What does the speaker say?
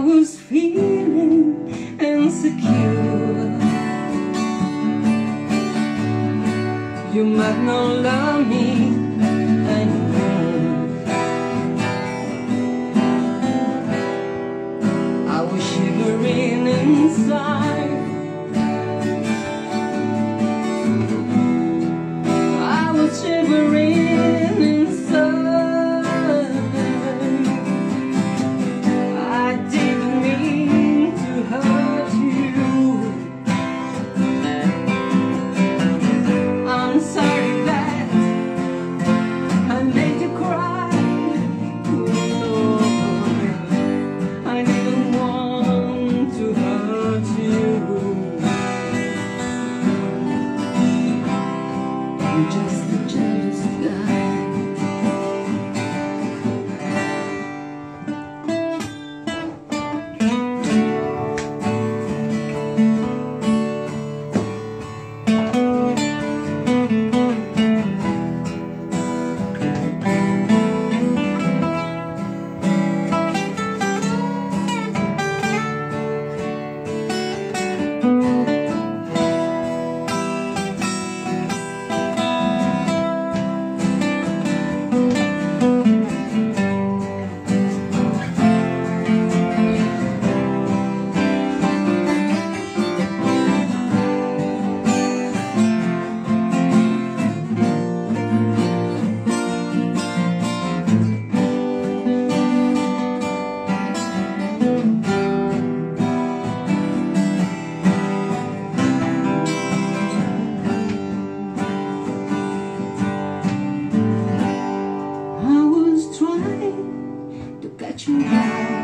was feeling insecure. You might not love me anymore. I was shivering inside. I was shivering inside. I didn't mean to hurt you. I'm sorry that I made you cry. No, I didn't want to hurt you. You're just a jealous guy. Trying to catch you high.